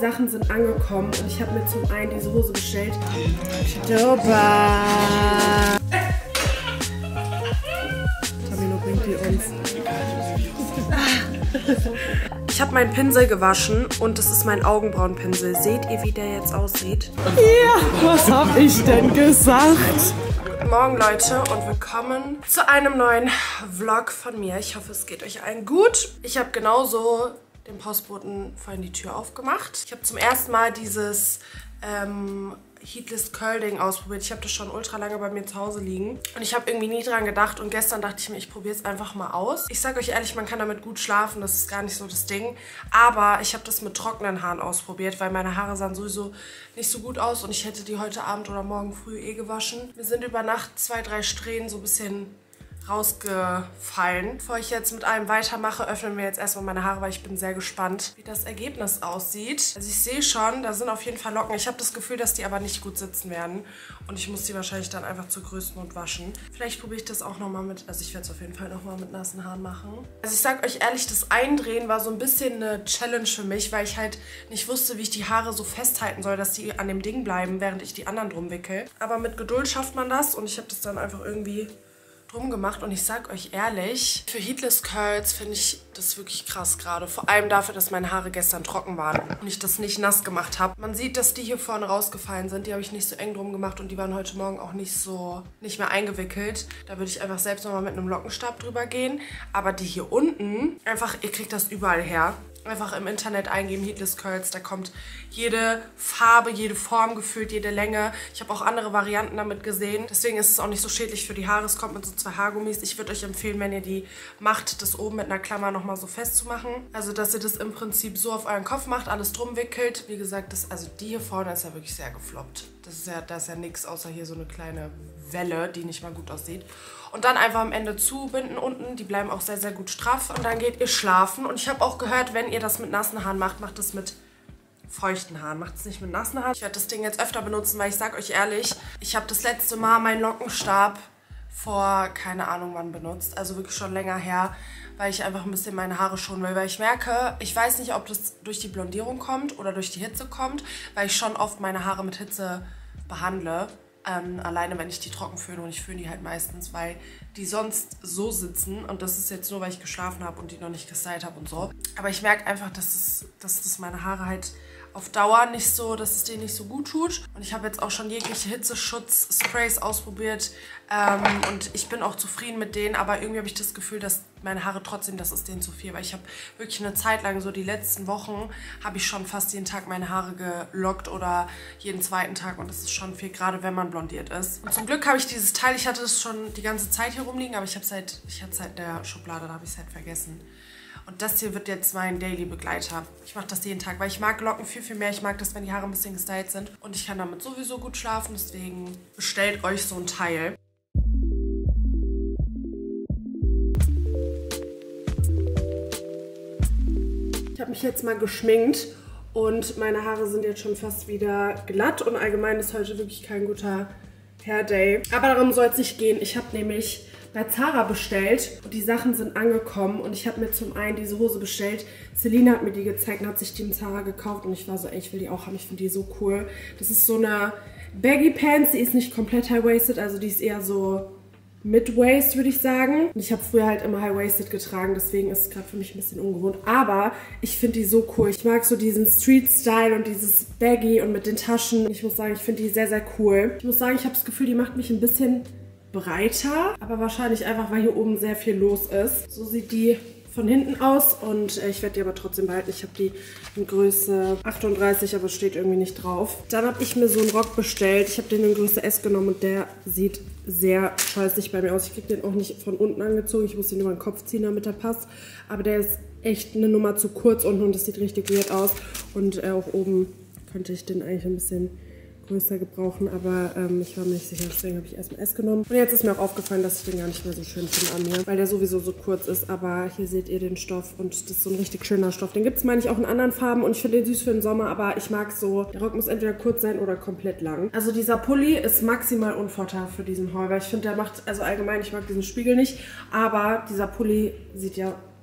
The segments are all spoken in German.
Sachen sind angekommen und ich habe mir zum einen diese Hose bestellt. Super. Tamino bringt die uns. Ich habe meinen Pinsel gewaschen und das ist mein Augenbrauenpinsel. Seht ihr, wie der jetzt aussieht? Ja, was habe ich denn gesagt? Guten Morgen, Leute, und willkommen zu einem neuen Vlog von mir. Ich hoffe, es geht euch allen gut. Ich habe genauso dem Postboten vorhin die Tür aufgemacht. Ich habe zum ersten Mal dieses Heatless Curling ausprobiert. Ich habe das schon ultra lange bei mir zu Hause liegen. Und ich habe irgendwie nie dran gedacht. Und gestern dachte ich mir, ich probiere es einfach mal aus. Ich sage euch ehrlich, man kann damit gut schlafen. Das ist gar nicht so das Ding. Aber ich habe das mit trockenen Haaren ausprobiert, weil meine Haare sahen sowieso nicht so gut aus. Und ich hätte die heute Abend oder morgen früh gewaschen. Mir sind über Nacht 2, 3 Strähnen so ein bisschen rausgefallen. Bevor ich jetzt mit allem weitermache, öffnen wir jetzt erstmal meine Haare, weil ich bin sehr gespannt, wie das Ergebnis aussieht. Also ich sehe schon, da sind auf jeden Fall Locken. Ich habe das Gefühl, dass die aber nicht gut sitzen werden. Und ich muss die wahrscheinlich dann einfach zur Größennot waschen. Vielleicht probiere ich das auch nochmal mit, also ich werde es auf jeden Fall nochmal mit nassen Haaren machen. Also ich sage euch ehrlich, das Eindrehen war so ein bisschen eine Challenge für mich, weil ich halt nicht wusste, wie ich die Haare so festhalten soll, dass die an dem Ding bleiben, während ich die anderen drum wickel. Aber mit Geduld schafft man das und ich habe das dann einfach irgendwie drum gemacht und ich sag euch ehrlich, für Heatless Curls finde ich das wirklich krass gerade. Vor allem dafür, dass meine Haare gestern trocken waren und ich das nicht nass gemacht habe. Man sieht, dass die hier vorne rausgefallen sind. Die habe ich nicht so eng drum gemacht und die waren heute Morgen auch nicht mehr eingewickelt. Da würde ich einfach selbst nochmal mit einem Lockenstab drüber gehen. Aber die hier unten, einfach, ihr kriegt das überall her. Einfach im Internet eingeben, Heatless Curls, da kommt jede Farbe, jede Form gefühlt, jede Länge. Ich habe auch andere Varianten damit gesehen. Deswegen ist es auch nicht so schädlich für die Haare. Es kommt mit so 2 Haargummis. Ich würde euch empfehlen, wenn ihr die macht, das oben mit einer Klammer nochmal so festzumachen. Also, dass ihr das im Prinzip so auf euren Kopf macht, alles drum wickelt. Wie gesagt, also die hier vorne ist ja wirklich sehr gefloppt. Da ist ja nichts, außer hier so eine kleine Welle, die nicht mal gut aussieht. Und dann einfach am Ende zubinden unten. Die bleiben auch sehr, sehr gut straff. Und dann geht ihr schlafen. Und ich habe auch gehört, wenn ihr das mit nassen Haaren macht, macht es mit feuchten Haaren. Macht es nicht mit nassen Haaren. Ich werde das Ding jetzt öfter benutzen, weil ich sage euch ehrlich, ich habe das letzte Mal meinen Lockenstab vor keine Ahnung wann benutzt. Also wirklich schon länger her, weil ich einfach ein bisschen meine Haare schonen will. Weil ich merke, ich weiß nicht, ob das durch die Blondierung kommt oder durch die Hitze kommt, weil ich schon oft meine Haare mit Hitze behandle. Alleine wenn ich die trocken föhne und ich föhne die halt meistens, weil die sonst so sitzen und das ist jetzt nur, weil ich geschlafen habe und die noch nicht gestylt habe und so. Aber ich merke einfach, dass das meine Haare halt auf Dauer nicht so, dass es denen nicht so gut tut. Und ich habe jetzt auch schon jegliche Hitzeschutzsprays ausprobiert und ich bin auch zufrieden mit denen, aber irgendwie habe ich das Gefühl, dass meine Haare trotzdem, das ist denen zu viel, weil ich habe wirklich eine Zeit lang, so die letzten Wochen, habe ich schon fast jeden Tag meine Haare gelockt oder jeden zweiten Tag und das ist schon viel, gerade wenn man blondiert ist. Und zum Glück habe ich dieses Teil, ich hatte es schon die ganze Zeit hier rumliegen, aber ich hatte es halt in der Schublade, da habe ich es halt vergessen. Und das hier wird jetzt mein Daily-Begleiter. Ich mache das jeden Tag, weil ich mag Locken viel, viel mehr. Ich mag das, wenn die Haare ein bisschen gestylt sind. Und ich kann damit sowieso gut schlafen, deswegen bestellt euch so ein Teil. Ich habe mich jetzt mal geschminkt und meine Haare sind jetzt schon fast wieder glatt. Und allgemein ist heute wirklich kein guter Hair Day. Aber darum soll es nicht gehen. Ich habe nämlich bei Zara bestellt und die Sachen sind angekommen und ich habe mir zum einen diese Hose bestellt. Celine hat mir die gezeigt und hat sich die in Zara gekauft und ich war so, ey, ich will die auch haben, ich finde die so cool. Das ist so eine Baggy Pants, die ist nicht komplett high-waisted, also die ist eher so Mid-Waist, würde ich sagen. Und ich habe früher halt immer High-Waisted getragen, deswegen ist es gerade für mich ein bisschen ungewohnt. Aber ich finde die so cool. Ich mag so diesen Street-Style und dieses Baggy und mit den Taschen. Ich muss sagen, ich finde die sehr, sehr cool. Ich muss sagen, ich habe das Gefühl, die macht mich ein bisschen breiter, aber wahrscheinlich einfach, weil hier oben sehr viel los ist. So sieht die von hinten aus und ich werde die aber trotzdem behalten. Ich habe die in Größe 38, aber steht irgendwie nicht drauf. Dann habe ich mir so einen Rock bestellt. Ich habe den in Größe S genommen und der sieht sehr scheußlich bei mir aus. Ich kriege den auch nicht von unten angezogen. Ich muss den über den Kopf ziehen, damit er passt. Aber der ist echt eine Nummer zu kurz unten und das sieht richtig weird aus. Und auch oben könnte ich den eigentlich ein bisschen größer gebrauchen, aber ich war mir nicht sicher, deswegen habe ich erstmal S genommen. Und jetzt ist mir auch aufgefallen, dass ich den gar nicht mehr so schön finde an mir, weil der sowieso so kurz ist, aber hier seht ihr den Stoff und das ist so ein richtig schöner Stoff. Den gibt es, meine ich, auch in anderen Farben und ich finde den süß für den Sommer, aber ich mag so, der Rock muss entweder kurz sein oder komplett lang. Also dieser Pulli ist maximal unvorteilhaft für diesen Haul, weil ich finde, der macht, also allgemein, ich mag diesen Spiegel nicht, aber dieser Pulli sieht ja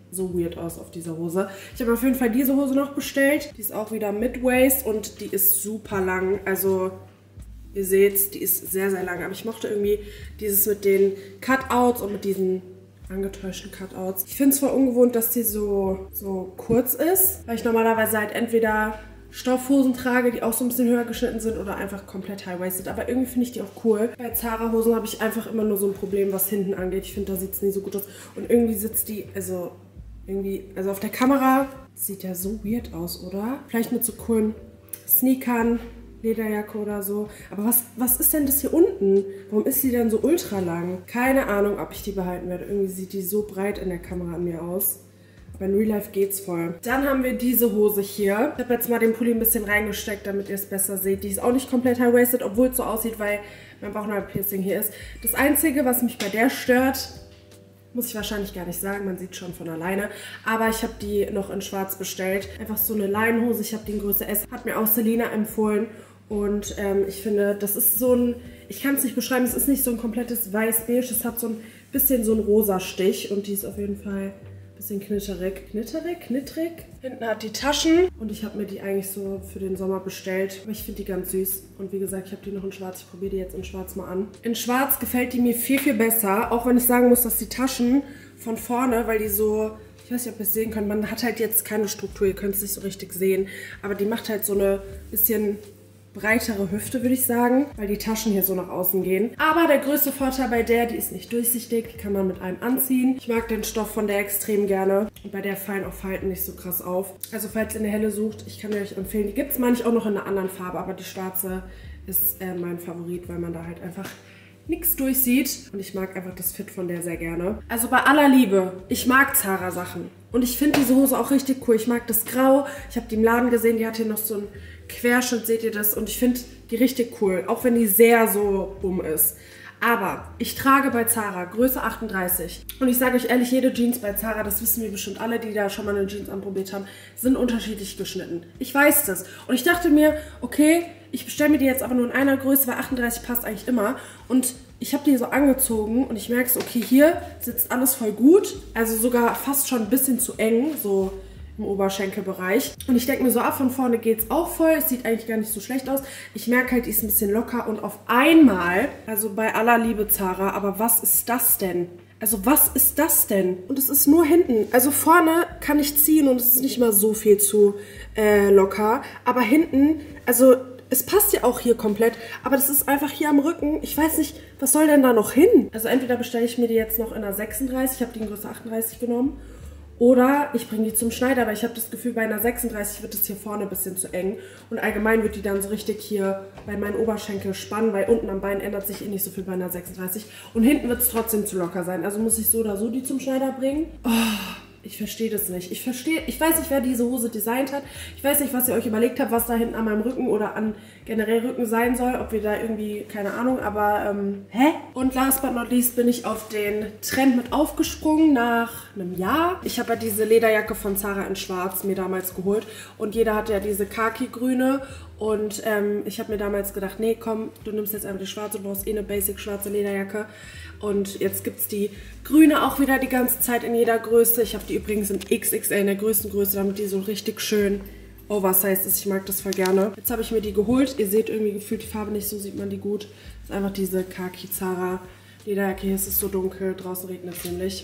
so weird aus auf dieser Hose. Ich habe auf jeden Fall diese Hose noch bestellt. Die ist auch wieder Mid-Waist und die ist super lang. Also ihr seht, die ist sehr, sehr lang. Aber ich mochte irgendwie dieses mit den Cutouts und mit diesen angetäuschten Cutouts. Ich finde es voll ungewohnt, dass die so kurz ist. Weil ich normalerweise halt entweder Stoffhosen trage, die auch so ein bisschen höher geschnitten sind oder einfach komplett high-waisted. Aber irgendwie finde ich die auch cool. Bei Zara-Hosen habe ich einfach immer nur so ein Problem, was hinten angeht. Ich finde, da sieht es nie so gut aus. Und irgendwie sitzt die, also auf der Kamera sieht ja so weird aus, oder? Vielleicht mit so coolen Sneakern, Lederjacke oder so. Aber was ist denn das hier unten? Warum ist die denn so ultra lang? Keine Ahnung, ob ich die behalten werde. Irgendwie sieht die so breit in der Kamera an mir aus. Aber in Real Life geht's voll. Dann haben wir diese Hose hier. Ich habe jetzt mal den Pulli ein bisschen reingesteckt, damit ihr es besser seht. Die ist auch nicht komplett high-waisted, obwohl es so aussieht, weil mein Bauchnabelpiercing hier ist. Das Einzige, was mich bei der stört, muss ich wahrscheinlich gar nicht sagen, man sieht schon von alleine. Aber ich habe die noch in schwarz bestellt. Einfach so eine Leinenhose, ich habe die in Größe S. Hat mir auch Selina empfohlen. Und ich finde, das ist so ein, ich kann es nicht beschreiben, es ist nicht so ein komplettes weiß-beige. Es hat so ein bisschen so einen rosa Stich und die ist auf jeden Fall bisschen knitterig. Knittrig. Hinten hat die Taschen und ich habe mir die eigentlich so für den Sommer bestellt. Aber ich finde die ganz süß. Und wie gesagt, ich habe die noch in schwarz. Ich probiere die jetzt in schwarz mal an. In schwarz gefällt die mir viel, viel besser. Auch wenn ich sagen muss, dass die Taschen von vorne, weil die so, ich weiß nicht, ob ihr es sehen könnt, man hat halt jetzt keine Struktur, ihr könnt es nicht so richtig sehen. Aber die macht halt so eine bisschen breitere Hüfte, würde ich sagen, weil die Taschen hier so nach außen gehen. Aber der größte Vorteil bei der, die ist nicht durchsichtig, die kann man mit einem anziehen. Ich mag den Stoff von der extrem gerne und bei der fallen auch Falten nicht so krass auf. Also falls ihr eine helle sucht, ich kann euch empfehlen, die gibt es manchmal auch noch in einer anderen Farbe, aber die schwarze ist mein Favorit, weil man da halt einfach nichts durchsieht und ich mag einfach das Fit von der sehr gerne. Also bei aller Liebe, ich mag Zara Sachen und ich finde diese Hose auch richtig cool. Ich mag das Grau, ich habe die im Laden gesehen, die hat hier noch so ein Querschnitt, seht ihr das? Und ich finde die richtig cool, auch wenn die sehr so bumm ist. Aber ich trage bei Zara Größe 38. Und ich sage euch ehrlich, jede Jeans bei Zara, das wissen wir bestimmt alle, die da schon mal eine Jeans anprobiert haben, sind unterschiedlich geschnitten. Ich weiß das. Und ich dachte mir, okay, ich bestelle mir die jetzt aber nur in einer Größe, weil 38 passt eigentlich immer. Und ich habe die so angezogen und ich merke so, okay, hier sitzt alles voll gut. Also sogar fast schon ein bisschen zu eng, so im Oberschenkelbereich. Und ich denke mir so, von vorne geht es auch voll. Es sieht eigentlich gar nicht so schlecht aus. Ich merke halt, die ist ein bisschen locker und auf einmal, also bei aller Liebe Zara, aber was ist das denn? Also was ist das denn? Und es ist nur hinten. Also vorne kann ich ziehen und es ist nicht mal so viel zu locker. Aber hinten, also es passt ja auch hier komplett, aber das ist einfach hier am Rücken. Ich weiß nicht, was soll denn da noch hin? Also entweder bestelle ich mir die jetzt noch in einer 36, ich habe die in Größe 38 genommen. Oder ich bringe die zum Schneider, weil ich habe das Gefühl, bei einer 36 wird es hier vorne ein bisschen zu eng. Und allgemein wird die dann so richtig hier bei meinen Oberschenkel spannen, weil unten am Bein ändert sich eh nicht so viel bei einer 36. Und hinten wird es trotzdem zu locker sein. Also muss ich so oder so die zum Schneider bringen. Oh, ich verstehe das nicht. Ich weiß nicht, wer diese Hose designt hat. Ich weiß nicht, was ihr euch überlegt habt, was da hinten an meinem Rücken oder an generell Rücken sein soll. Ob wir da irgendwie, keine Ahnung, aber hä? Und last but not least bin ich auf den Trend mit aufgesprungen nach einem Jahr. Ich habe ja diese Lederjacke von Zara in schwarz mir damals geholt. Und jeder hatte ja diese Khaki-grüne. Und ich habe mir damals gedacht, nee, komm, du nimmst jetzt einfach die schwarze, du brauchst eh eine basic schwarze Lederjacke. Und jetzt gibt es die grüne auch wieder die ganze Zeit in jeder Größe. Ich habe die übrigens in XXL, in der größten Größe, damit die so richtig schön oversized ist. Ich mag das voll gerne. Jetzt habe ich mir die geholt. Ihr seht irgendwie gefühlt die Farbe nicht, so sieht man die gut. Das ist einfach diese Khaki Zara Lederjacke. Hier ist es so dunkel, draußen regnet es nämlich.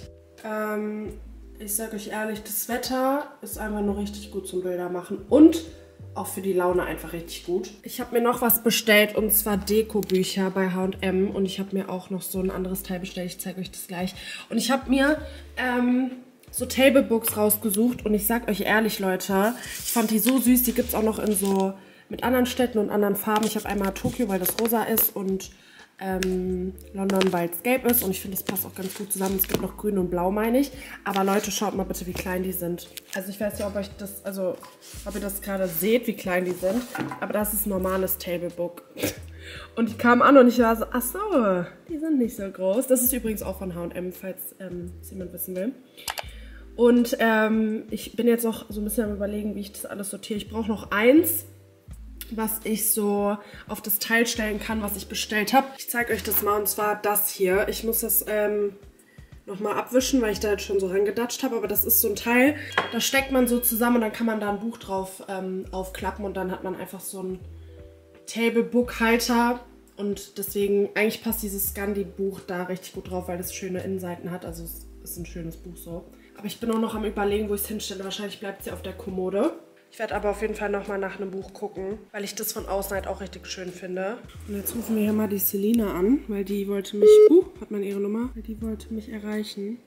Ich sage euch ehrlich, das Wetter ist einfach nur richtig gut zum Bilder machen. Und auch für die Laune einfach richtig gut. Ich habe mir noch was bestellt und zwar Deko-Bücher bei H&M und ich habe mir auch noch so ein anderes Teil bestellt. Ich zeige euch das gleich. Und ich habe mir so Table Books rausgesucht und ich sag euch ehrlich, Leute, ich fand die so süß. Die gibt es auch noch in so mit anderen Städten und anderen Farben. Ich habe einmal Tokio, weil das rosa ist und London, weil es gelb ist und ich finde, das passt auch ganz gut zusammen. Es gibt noch grün und blau, meine ich. Aber Leute, schaut mal bitte, wie klein die sind. Also ich weiß nicht, ob ihr das gerade seht, wie klein die sind. Aber das ist ein normales Tablebook. Und die kamen an und ich war so, ach so, die sind nicht so groß. Das ist übrigens auch von H&M, falls es jemand wissen will. Und ich bin jetzt auch so ein bisschen am Überlegen, wie ich das alles sortiere. Ich brauche noch eins, was ich so auf das Teil stellen kann, was ich bestellt habe. Ich zeige euch das mal und zwar das hier. Ich muss das nochmal abwischen, weil ich da jetzt schon so rangedatscht habe. Aber das ist so ein Teil, da steckt man so zusammen und dann kann man da ein Buch drauf aufklappen und dann hat man einfach so einen Table-Book-Halter. Und deswegen, eigentlich passt dieses Scandi-Buch da richtig gut drauf, weil es schöne Innenseiten hat. Also es ist ein schönes Buch so. Aber ich bin auch noch am Überlegen, wo ich es hinstelle. Wahrscheinlich bleibt sie auf der Kommode. Ich werde aber auf jeden Fall nochmal nach einem Buch gucken, weil ich das von außen halt auch richtig schön finde. Und jetzt rufen wir hier mal die Selina an, weil die wollte mich... hat man ihre Nummer? Weil die wollte mich erreichen.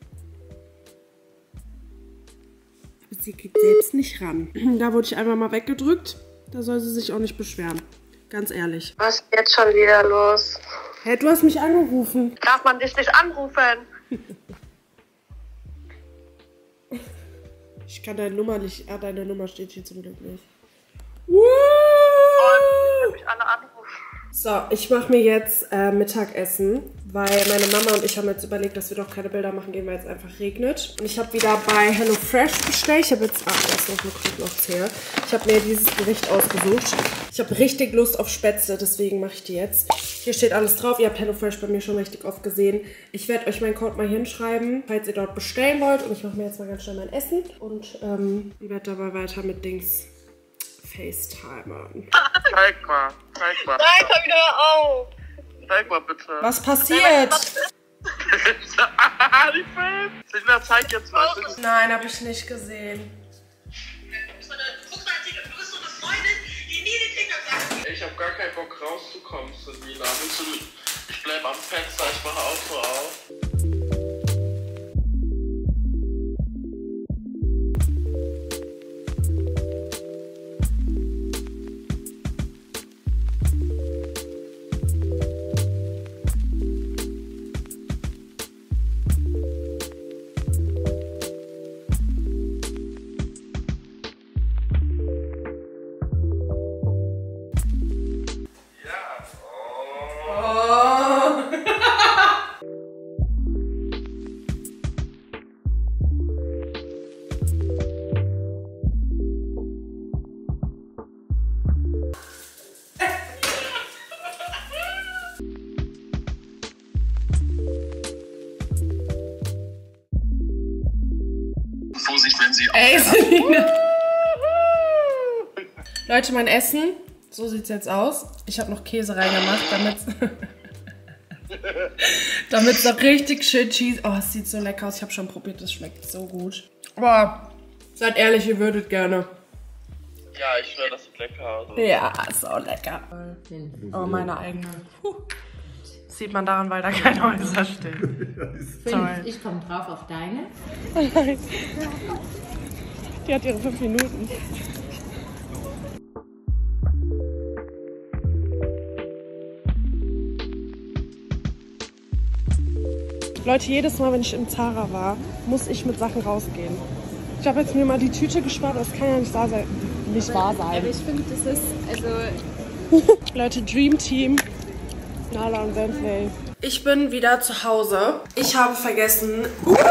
Aber sie geht selbst nicht ran. Da wurde ich einfach mal weggedrückt. Da soll sie sich auch nicht beschweren. Ganz ehrlich. Was ist jetzt schon wieder los? Hey, du hast mich angerufen. Darf man dich nicht anrufen? Ich kann deine Nummer nicht... Ah, deine Nummer steht hier zum Glück nicht. Und mich alle anrufen. So, ich mache mir jetzt Mittagessen, weil meine Mama und ich haben jetzt überlegt, dass wir doch keine Bilder machen gehen, weil es einfach regnet. Und ich habe wieder bei HelloFresh bestellt. Ich habe jetzt... Ah, da ist noch eine Knoblauchzehe. Ich habe mir dieses Gericht ausgesucht. Ich habe richtig Lust auf Spätzle, deswegen mache ich die jetzt. Hier steht alles drauf. Ihr habt HelloFresh bei mir schon richtig oft gesehen. Ich werde euch meinen Code mal hinschreiben, falls ihr dort bestellen wollt. Und ich mache mir jetzt mal ganz schnell mein Essen. Und werde dabei weiter mit Dings FaceTimern. Zeig mal. Nein, komm wieder auf. Zeig mal bitte. Was passiert? Die Film. Selina, zeig jetzt mal. Nein, habe ich nicht gesehen. Ich habe gar keinen Bock rauszukommen, Selina. Ich bleib am Fenster, ich mache Auto auf. Vorsicht, wenn sie Ey, Selina. Leute, mein Essen. So sieht es jetzt aus. Ich habe noch Käse reingemacht, damit es noch richtig schön cheese... Oh, es sieht so lecker aus. Ich habe schon probiert, das schmeckt so gut. Aber seid ehrlich, ihr würdet gerne. Ja, ich schwöre, das sieht lecker aus. Ja, ist auch lecker. Oh, meine eigene. Sieht man daran, weil da keine Häuser stehen. Toll. Ich komme drauf auf deine. Die hat ihre 5 Minuten. Leute, jedes Mal, wenn ich im Zara war, muss ich mit Sachen rausgehen. Ich habe jetzt mir mal die Tüte gespart, das kann ja nicht wahr sein. Aber ich finde, das ist, also... Leute, Dream Team. Nala und Sensley. Ich bin wieder zu Hause. Ich habe vergessen,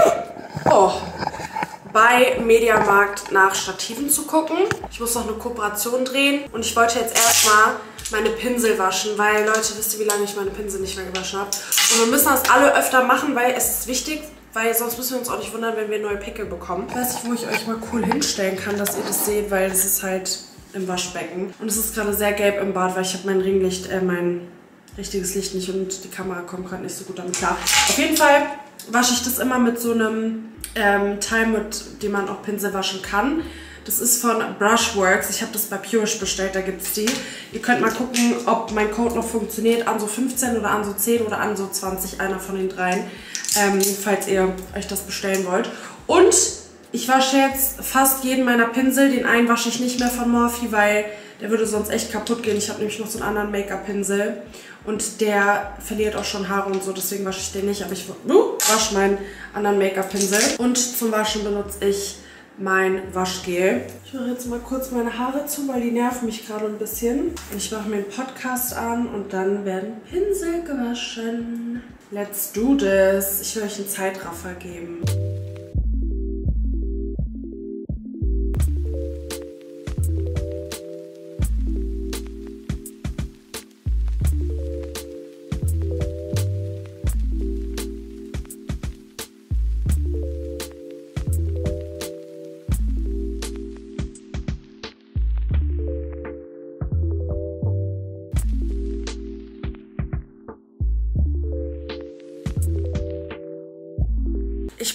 bei Mediamarkt nach Stativen zu gucken. Ich muss noch eine Kooperation drehen und ich wollte jetzt erstmal meine Pinsel waschen, weil, Leute, wisst ihr, wie lange ich meine Pinsel nicht mehr gewaschen habe? Und wir müssen das alle öfter machen, weil es ist wichtig, weil sonst müssen wir uns auch nicht wundern, wenn wir neue Pickel bekommen. Ich weiß nicht, wo ich euch mal cool hinstellen kann, dass ihr das seht, weil es ist halt im Waschbecken. Und es ist gerade sehr gelb im Bad, weil ich habe mein Ringlicht, mein richtiges Licht nicht und die Kamera kommt gerade nicht so gut damit klar. Auf jeden Fall wasche ich das immer mit so einem Teil, mit dem man auch Pinsel waschen kann. Das ist von Brushworks. Ich habe das bei Purish bestellt, da gibt es die. Ihr könnt mal gucken, ob mein Code noch funktioniert. Anso 15 oder Anso 10 oder Anso 20, einer von den dreien. Falls ihr euch das bestellen wollt. Und ich wasche jetzt fast jeden meiner Pinsel. Den einen wasche ich nicht mehr von Morphe, weil der würde sonst echt kaputt gehen. Ich habe nämlich noch so einen anderen Make-up-Pinsel. Und der verliert auch schon Haare und so, deswegen wasche ich den nicht. Aber ich wasche meinen anderen Make-up-Pinsel. Und zum Waschen benutze ich mein Waschgel. Ich mache jetzt mal kurz meine Haare zu, weil die nerven mich gerade ein bisschen. Ich mache mir einen Podcast an und dann werden Pinsel gewaschen. Let's do this. Ich will euch einen Zeitraffer geben.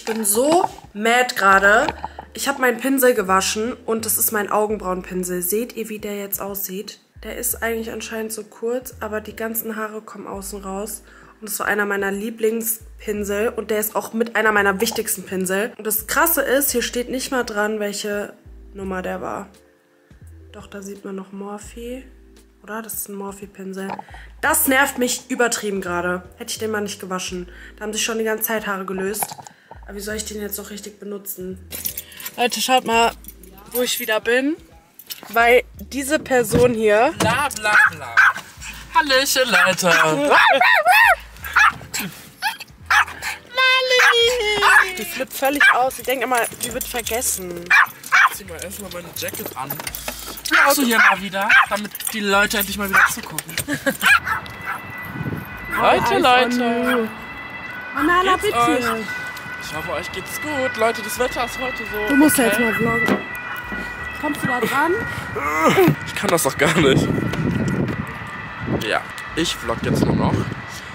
Ich bin so mad gerade. Ich habe meinen Pinsel gewaschen und das ist mein Augenbrauenpinsel. Seht ihr, wie der jetzt aussieht? Der ist eigentlich anscheinend so kurz, aber die ganzen Haare kommen außen raus. Und das war einer meiner Lieblingspinsel und der ist auch mit einer meiner wichtigsten Pinsel. Und das Krasse ist, hier steht nicht mal dran, welche Nummer der war. Doch, da sieht man noch Morphe. Oder? Das ist ein Morphe-Pinsel. Das nervt mich übertrieben gerade. Hätte ich den mal nicht gewaschen. Da haben sich schon die ganze Zeit Haare gelöst. Aber wie soll ich den jetzt auch richtig benutzen? Leute, schaut mal, wo ich wieder bin. Weil diese Person hier... Bla bla bla. Hallöchen, Leute. Die flippt völlig aus. Ich denke immer, die wird vergessen. Ich zieh mal erstmal meine Jacket an. So hier mal wieder, damit die Leute endlich mal wieder zugucken. Leute. Manala, Geht's euch? bitte. Ich hoffe, euch geht's gut. Leute, das Wetter ist heute so... Du musst okay. jetzt mal vloggen. Kommst du da dran? Ich kann das doch gar nicht. Ja, ich vlog jetzt nur noch.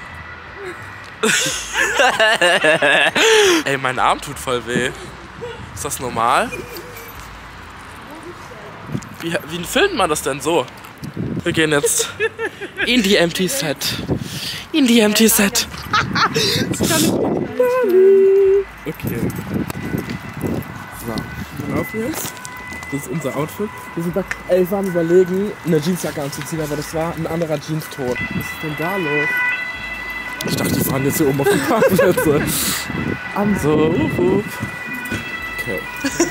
Ey, mein Arm tut voll weh. Ist das normal? Wie filmt man das denn so? Wir gehen jetzt in die Empty Set. In die Empty Set. Okay. So, laufen jetzt. Das ist unser Outfit. Wir sind da, wir waren überlegen, eine Jeansjacke anzuziehen, aber das war ein anderer Jeans-Ton. Was ist denn da los? Ich dachte, die fahren jetzt hier oben auf die Parkplätze. So, okay.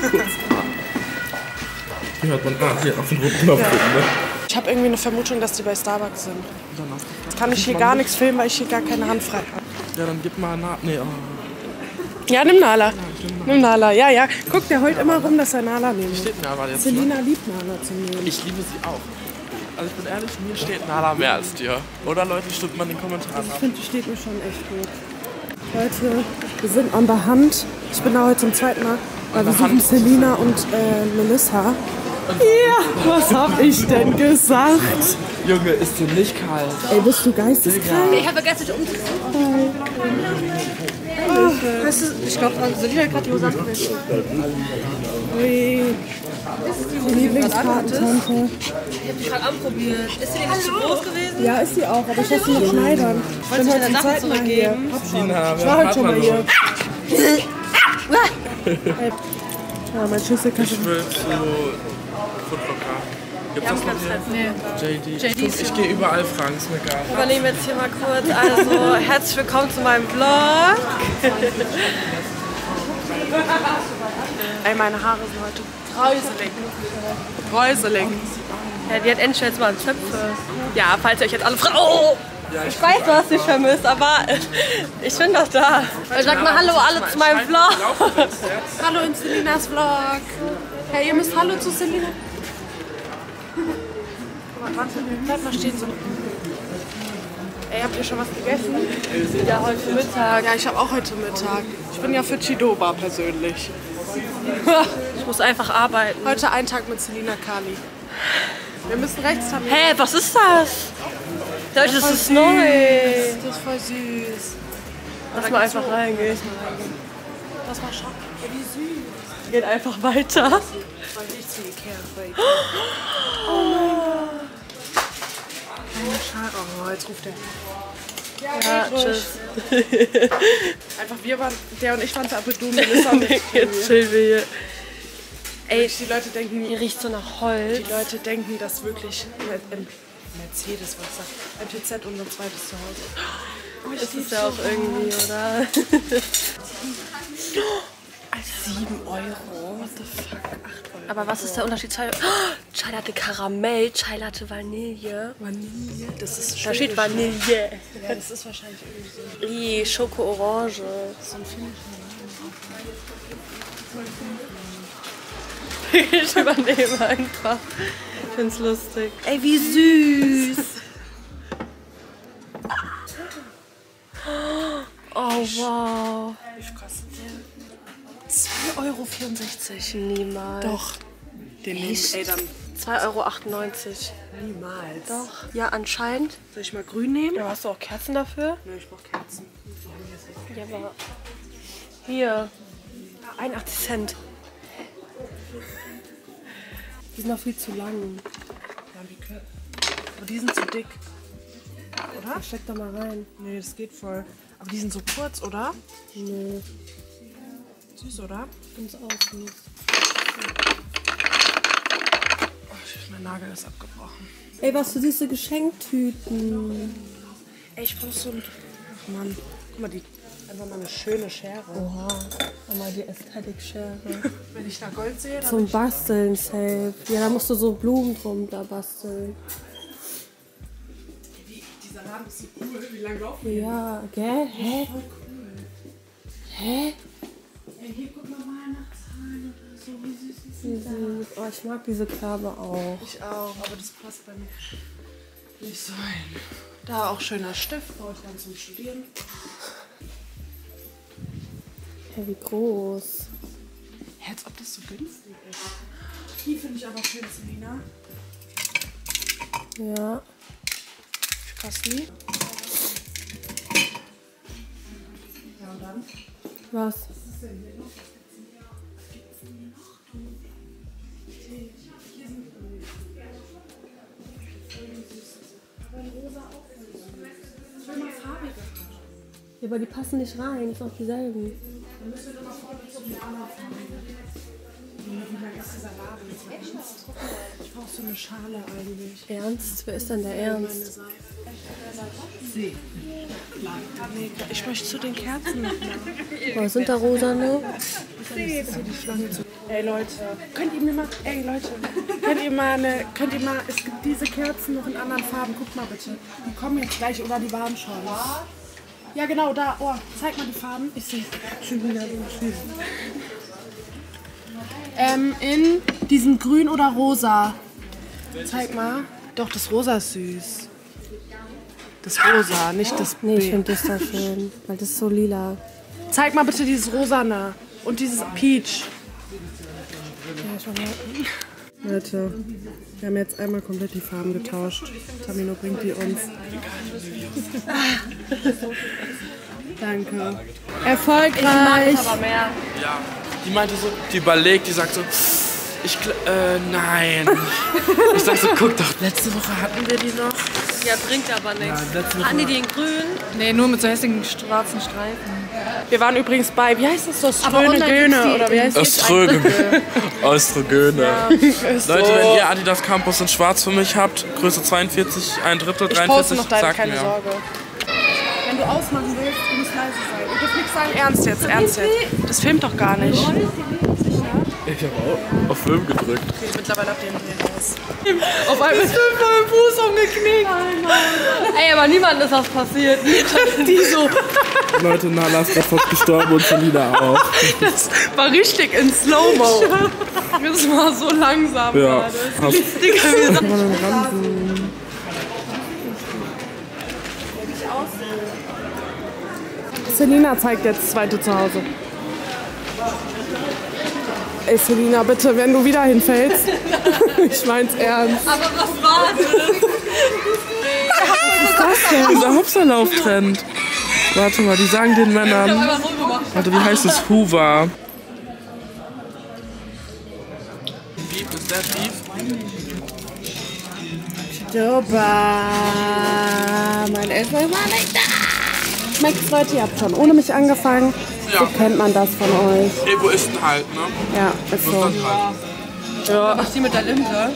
Hier hört man, hier auf den roten Knopf drücken, ne? Ich habe irgendwie eine Vermutung, dass die bei Starbucks sind. Jetzt kann ich hier gar nichts filmen, weil ich hier gar keine Hand frei habe. Ja, dann gib mal Nee, Ja, nimm Nala. Nimm Nala. Ja. Guck, der heult immer rum, dass er Nala nehmen will. steht Nala jetzt, Selina liebt Nala zu nehmen. Ich liebe sie auch. Also ich bin ehrlich, mir steht Nala mehr als dir. Oder Leute, stimmt man in den Kommentaren Ich ab. finde, die steht mir schon echt gut. Leute, wir sind an der Hand. Ich bin da heute zum zweiten Mal. Weil wir suchen Selina und Melissa. Ja, was hab ich denn gesagt? Junge, ist dir nicht kalt? Ey, bist du geisteskrank? Ich habe vergessen, dich umzuziehen. Weißt du, ich glaube, Selina hat gerade die Hose abgewichen. Ui. Die Lieblingspatentante. Ich habe dich gerade anprobiert. Ist sie denn nicht zu groß gewesen? Ja, ist sie auch, aber ich lasse sie mit Schneidern. Ich bin heute zum zweiten Mal hier. Ich war heute schon mal hier. Ja, mein Schlüsselkasten. Ich will zu Footlocker. Gibt's das noch hier? JD. Ich gehe überall fragen, ist mir egal. Wir übernehmen jetzt hier mal kurz. Also, herzlich willkommen zu meinem Vlog. Ey, meine Haare sind heute bräuselig. Bräuselig. Ja, die hat endlich jetzt mal Zöpfe. Ja, falls ihr euch jetzt alle fragen. Oh! Ich weiß, du hast dich vermisst, aber ich bin doch da. Sag mal Hallo alle zu meinem Vlog. Hallo in Selinas Vlog. Hey, ihr müsst Hallo zu Selina. Warte, bleib mal stehen so. Ey, habt ihr schon was gegessen? Ja, heute Mittag. Ja, ich habe auch heute Mittag. Ich bin ja für Chidoba persönlich. Ich muss einfach arbeiten. Heute ein Tag mit Selina Kali. Wir müssen rechts haben. Hä, was ist das? Das ist neu. Das ist voll süß. Lass mal einfach reingehen. Das war Schock. Wie süß. Geht einfach weiter. Voll nicht zu Ikea. Oh mein Gott. Kleine Schare. Oh, jetzt ruft er. Ja, tschüss. Einfach wir waren, der und ich waren zu Appetit, Melissa und Jetzt chillen wir hier. Ey, die Leute denken, Hier riecht so nach Holz. die Leute denken, dass wirklich Mercedes, was sagt, MTZ unser zweites Zuhause. Das ist ja auch irgendwie, oder? 7 Euro. What the fuck? 8 Euro. Aber was ist der Unterschied? Chai Latte Karamell, Chai Latte Vanille. Vanille. Das ist Da steht Vanille. Ja, das ist wahrscheinlich irgendwie so. Schoko Orange. So ein finnischen Ich übernehme einfach. Ich find's lustig. Ey, wie süß. Oh, wow. Wie viel kostet der? 2,64 Euro. Niemals. Doch. Den nehmen ey, dann 2,98 Euro. niemals. Doch. Ja, anscheinend. Soll ich mal grün nehmen? Ja, hast du auch Kerzen dafür? Nö, ich brauch Kerzen. Ja, aber hier. 81 Cent. Die sind noch viel zu lang. Ja, aber die sind zu dick. Oder? Steck da mal rein. Nee, das geht voll. Aber die sind so kurz, oder? Nee. Süß, oder? Find's auch süß. Oh, mein Nagel ist abgebrochen. Ey, was für süße Geschenktüten. Ey, ich brauch so ein... Ach Mann. Guck mal, einfach mal eine schöne Schere. Oha. Mal die Ästhetik-Schere. Wenn ich da Gold sehe, dann... Zum Basteln safe. Ja, da musst du so Blumen drum da basteln. Dieser Laden ist so cool. Wie lange laufen wir? Ja, gell? Hä? Voll cool. Hä? Ey, hier guck mal Weihnachtszahlen oder so. Wie süß ist Wie süß. Oh, ich mag diese Farbe auch. Ich auch, aber das passt bei mir nicht so hin. Da auch schöner Stift, brauche ich dann zum Studieren. Hey, wie groß. Hä, als ob das so günstig ist. Die finde ich aber schön, Selina. Ja. Wie kosten die? Ja, und dann? Was? Was ist denn hier noch? Was gibt's denn hier noch? Hier sind aber ein rosa auch voll süß. Ich will mal farbige haben. Ja, aber die passen nicht rein. Das sind auch dieselben. Dann müssen wir doch mal vorne zu den anderen Farben. Wie lang ist dieser Laden? Ich brauche so eine Schale eigentlich. Ernst? Wer ist denn der Ernst? Sie. Nee, ich möchte zu den Kerzen noch mal. Oh, sind da rosane? Ey Leute, könnt ihr mal, es gibt diese Kerzen noch in anderen Farben, guckt mal bitte. Die kommen jetzt gleich oder die waren schon. Ja genau, da, oh, zeig mal die Farben. Ich sehe schon wieder so schön. In diesem Grün oder Rosa. Zeig mal. Doch, das Rosa ist süß. Das Rosa, nicht das Nee, ich B. finde das da schön, weil das ist so lila. Zeig mal bitte dieses Rosane und dieses Peach. Leute, wir haben jetzt einmal komplett die Farben getauscht. Tamino bringt die uns. Danke. Erfolgreich. Aber mehr. Ja, die meinte so, die überlegt, die sagt so, nein. Ich sag so, guck doch, letzte Woche hatten wir die noch. Ja, bringt aber nichts. Ja, letzte Woche Hatten die in grün? Nee, nur mit so hässlichen schwarzen Streifen. Wir waren übrigens bei, wie heißt das so, Aber Ströne online Göne gibt's die oder wie heißt das? Östrogöne. Ja. Leute, wenn ihr Adidas Campus in schwarz für mich habt, Größe 42, ein Drittel, Ich poste 43, noch deine, sagt keine mir. Sorge. Wenn du ausmachen willst, du musst leise sein. Du darfst nichts sagen, ernst jetzt. Das filmt doch gar nicht. Ich habe auch auf Film gedrückt. Okay, mittlerweile habt ihr einen raus. Auf einmal ist mein Fuß umgeknickt. Ey, aber niemandem ist was passiert. Die so, Leute, Nala ist sofort gestorben und Selina auch. das war richtig in Slow-Mo. Das war so langsam. Ja. Gerade. Digga, wir sind Selina zeigt jetzt das zweite Zuhause. Ey, Selina, bitte, wenn du wieder hinfällst. Ich mein's ernst. Aber was war das? Dieser Hopserlauf-Trend. Warte mal, die sagen den Männern. Warte, wie heißt es? Hoover. Beef, ist der Beef? Super. Mein Essen war nicht da. Schmeckt's, Leute? Ihr habt schon ohne mich angefangen. Ja. So kennt man das von euch. Egoisten halt, ne? Ja, ist so. Das halt. Ja. Was die mit der Linse?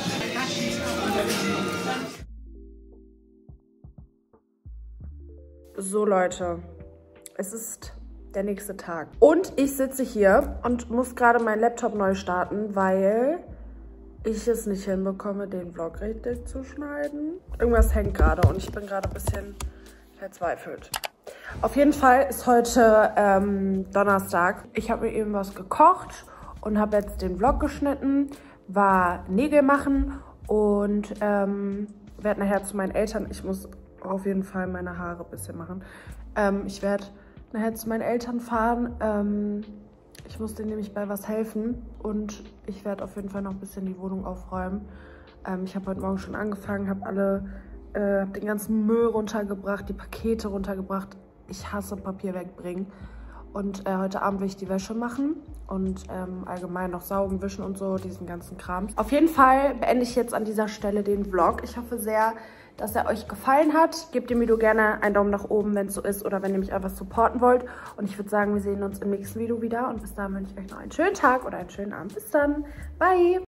So Leute, es ist der nächste Tag. Und ich sitze hier und muss gerade meinen Laptop neu starten, weil ich es nicht hinbekomme, den Vlog richtig zu schneiden. Irgendwas hängt gerade und ich bin gerade ein bisschen verzweifelt. Auf jeden Fall ist heute Donnerstag. Ich habe mir eben was gekocht und habe jetzt den Vlog geschnitten, war Nägel machen und werde nachher zu meinen Eltern. Ich muss auf jeden Fall meine Haare ein bisschen machen. Ich werde nachher zu meinen Eltern fahren. Ich muss denen nämlich bei was helfen und ich werde auf jeden Fall noch ein bisschen die Wohnung aufräumen. Ich habe heute Morgen schon angefangen, habe den ganzen Müll runtergebracht, die Pakete runtergebracht. Ich hasse Papier wegbringen Und heute Abend will ich die Wäsche machen und allgemein noch saugen, wischen und so, diesen ganzen Kram. Auf jeden Fall beende ich jetzt an dieser Stelle den Vlog. Ich hoffe sehr, dass er euch gefallen hat. Gebt dem Video gerne einen Daumen nach oben, wenn es so ist oder wenn ihr mich einfach supporten wollt. Und ich würde sagen, wir sehen uns im nächsten Video wieder. Und bis dahin wünsche ich euch noch einen schönen Tag oder einen schönen Abend. Bis dann. Bye.